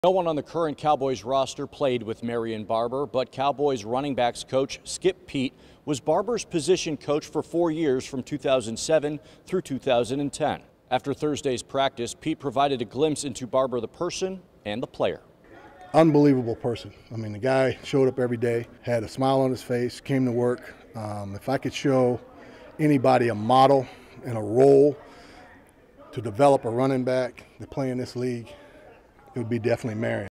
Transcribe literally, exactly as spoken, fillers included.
No one on the current Cowboys roster played with Marion Barber, but Cowboys running backs coach Skip Peete was Barber's position coach for four years from two thousand seven through two thousand ten. After Thursday's practice, Peete provided a glimpse into Barber the person and the player. Unbelievable person. I mean, the guy showed up every day, had a smile on his face, came to work. Um, if I could show anybody a model and a role to develop a running back to play in this league, it would be definitely Marion.